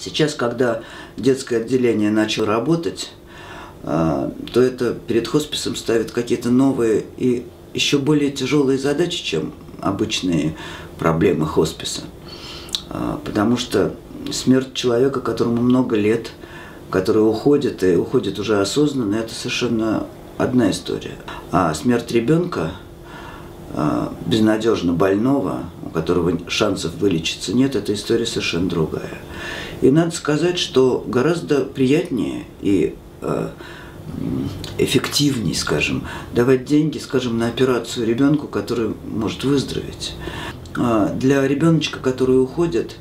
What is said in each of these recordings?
Сейчас, когда детское отделение начало работать, то это перед хосписом ставит какие-то новые и еще более тяжелые задачи, чем обычные проблемы хосписа. Потому что смерть человека, которому много лет, который уходит, и уходит уже осознанно, это совершенно одна история. А смерть ребенка, безнадежно больного, у которого шансов вылечиться нет, эта история совершенно другая. И надо сказать, что гораздо приятнее и эффективнее, скажем, давать деньги, скажем, на операцию ребенку, который может выздороветь. Для ребеночка, который уходит,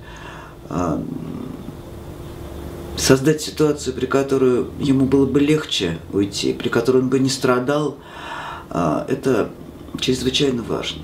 создать ситуацию, при которой ему было бы легче уйти, при которой он бы не страдал, это чрезвычайно важно.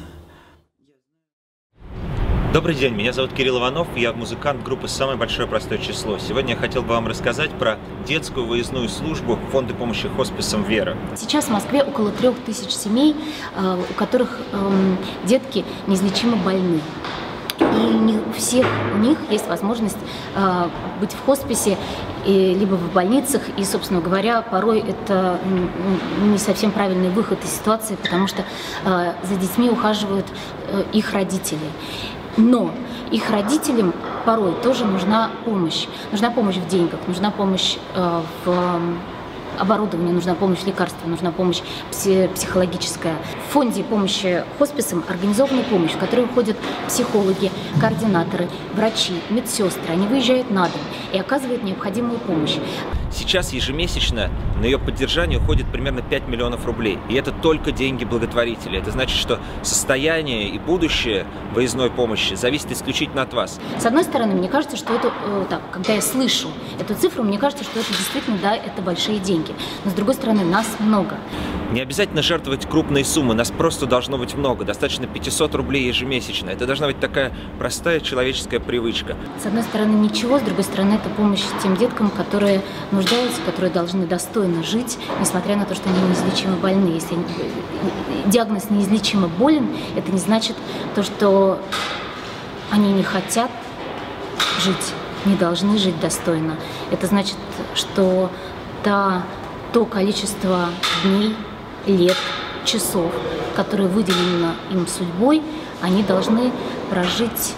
Добрый день, меня зовут Кирилл Иванов, я музыкант группы «Самое большое простое число». Сегодня я хотел бы вам рассказать про детскую выездную службу Фонда помощи хосписам «Вера». Сейчас в Москве около 3000 семей, у которых детки неизлечимо больны. И не у всех у них есть возможность быть в хосписе, либо в больницах. И, собственно говоря, порой это не совсем правильный выход из ситуации, потому что за детьми ухаживают их родители. Но их родителям порой тоже нужна помощь. Нужна помощь в деньгах, нужна помощь в оборудовании, нужна помощь в лекарствах, нужна помощь психологическая. В фонде помощи хосписам организована помощь, в которой входят психологи, координаторы, врачи, медсестры. Они выезжают на дом и оказывают необходимую помощь. Сейчас ежемесячно на ее поддержание уходит примерно 5 миллионов рублей. И это только деньги благотворителей. Это значит, что состояние и будущее выездной помощи зависит исключительно от вас. С одной стороны, мне кажется, что это так, когда я слышу эту цифру, мне кажется, что это действительно, да, это большие деньги. Но с другой стороны, нас много. Не обязательно жертвовать крупные суммы, нас просто должно быть много. Достаточно 500 рублей ежемесячно. Это должна быть такая простая человеческая привычка. С одной стороны, ничего, с другой стороны, это помощь тем деткам, которые нуждаются, которые должны достойно жить, несмотря на то, что они неизлечимо больны. Если диагноз неизлечимо болен, это не значит то, что они не хотят жить, не должны жить достойно. Это значит, что то количество дней, лет, часов, которые выделено им судьбой, они должны прожить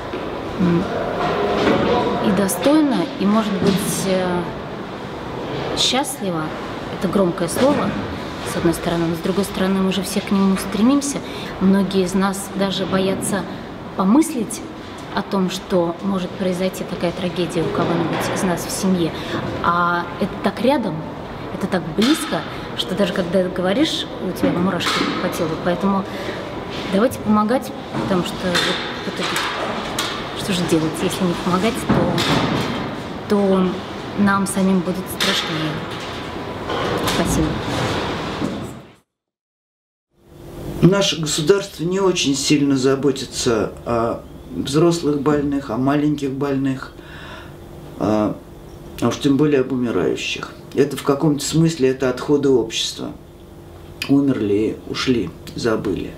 и достойно, и, может быть, счастливо. Это громкое слово, с одной стороны, но с другой стороны, мы же все к нему стремимся. Многие из нас даже боятся помыслить о том, что может произойти такая трагедия у кого-нибудь из нас в семье. А это так рядом, это так близко, что даже когда говоришь, у тебя мурашки по телу. Поэтому давайте помогать, потому что что же делать, если не помогать, то нам самим будет страшнее. Спасибо. Наше государство не очень сильно заботится о взрослых больных, о маленьких больных, а уж тем более об умирающих. Это в каком-то смысле это отходы общества. Умерли, ушли, забыли.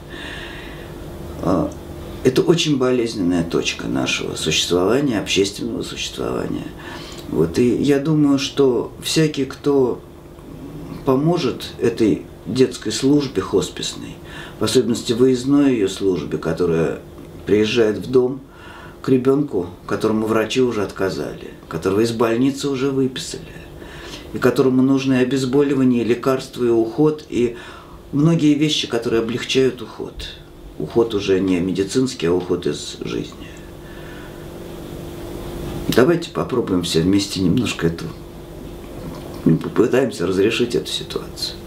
Это очень болезненная точка нашего существования, общественного существования. Вот. И я думаю, что всякий, кто поможет этой детской службе хосписной, в особенности выездной ее службе, которая приезжает в дом к ребенку, которому врачи уже отказали, которого из больницы уже выписали, и которому нужны обезболивание, лекарства и уход, и многие вещи, которые облегчают уход. Уход уже не медицинский, а уход из жизни. Давайте попробуем все вместе немножко попытаемся разрешить эту ситуацию.